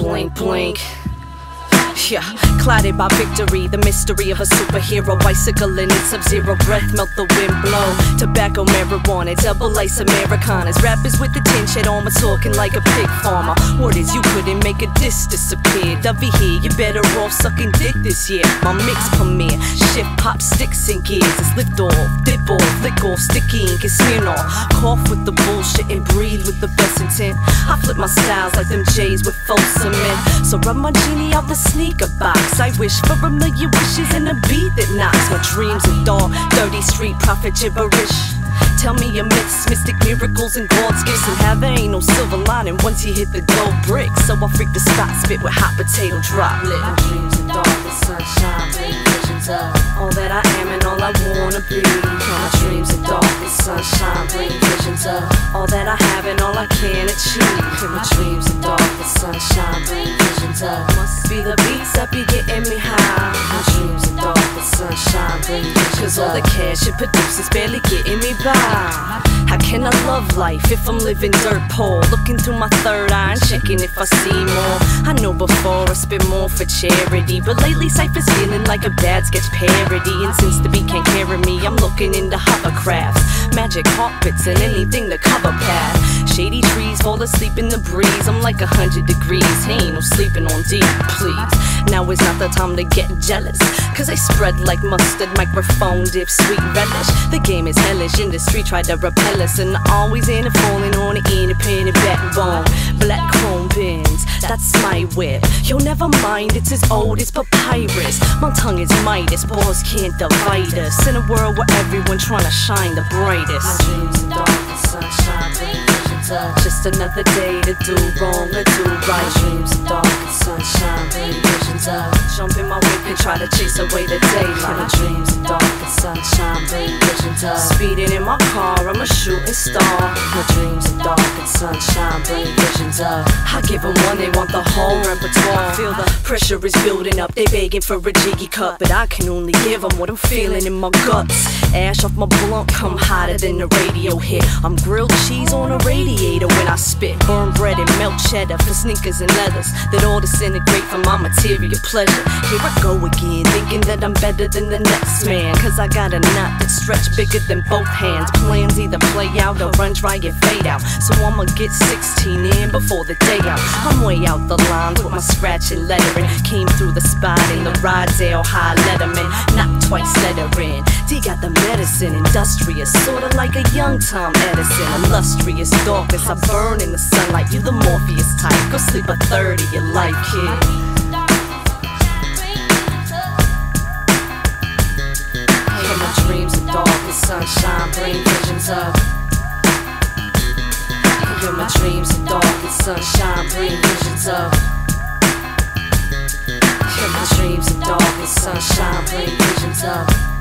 blink, blink. Yeah, clouded by victory, the mystery of a superhero. Bicycle in its sub-zero breath, melt the wind blow. Tobacco, marijuana, double lace Americanas. Rappers with the tin shed on, we're talking like a pig farmer. Word is you couldn't make a diss disappear. Dovey here, you better off sucking dick this year. My mix premiere, shift pop sticks in gears. It's lift off, dip off, flick off, sticky ink is smeared off. Cough with the bullshit and breathe with the best intent. I flip my styles like them J's with faux cement. So rub my genie out the sneaker box. I wish for a million wishes and a beat that knocks. My dreams are dark, dirty street prophet gibberish. Tell me your myths, mystic miracles and God's gifts, and how there ain't no silver lining once you hit the gold brick. So I freak the spot, spit with hot potato droplet. My dreams are dark, the sunshine, bring visions of all that I am and all I wanna be. My dreams are dark, the sunshine, bring visions of all that I have and all I can achieve. My dreams are dark, the sunshine, bring visions of must be the beats that be getting me high. My dreams are dark, the sunshine, bring visions of cause all the cash it produces barely getting me by. How can I love life if I'm living dirt poor? Looking through my third eye and checking if I see more. I know before I spit more for charity, but lately Cypher's feeling like a bad sketch parody. And since the beat can't carry me, I'm looking into hovercrafts, magic carpets and anything to cover path. Shady trees fall asleep in the breeze. I'm like 100 degrees, ain't no sleeping on deep, please. Now is not the time to get jealous, cause I spread like mustard, microphone dip, sweet relish. The game is hellish, industry tried to repel us, and always in it falling on the independent backbone. Black chrome bins, that's my whip. Yo, never mind, it's as old as papyrus. My tongue is Midas, bars can't divide us. In a world where everyone trying to shine the brightest. My dreams are dark, the sunshine, bring visions of just another day to do wrong or do right. My dreams are dark, the sunshine, bring visions of jump in my whip and try to chase away the daylight. My dreams are dark, the sunshine, bring visions of speeding in my car, I'm a shooting star. My dreams are dark and sunshine, bring visions of I give them one, they want the whole repertoire. I feel the pressure is building up, they begging for a jiggy cut, but I can only give them what I'm feeling in my guts. Ash off my blunt, come hotter than the radio hit. I'm grilled cheese on a radiator when I spit. Burn bread and melt cheddar for sneakers and leathers that all disintegrate for my material pleasure. Here I go again, thinking that I'm better than the next man, cause I got a knot that stretch bigger than both hands. Plans either play out or run dry and fade out, so I'ma get 16 in before the day out. I'm way out the lines with my scratch and lettering. Came through the spot in the Rydell High Letterman, not twice lettering. D got the medicine, industrious, sorta like a young Tom Edison. Illustrious darkness, I burn in the sunlight. You the Morpheus type, go sleep a third of your life, kid. My dreams are dark, the sunshine, bring visions of. Yeah, my dreams are dark, the sunshine, bring visions of. Yeah, my dreams are dark, the sunshine, bring visions of.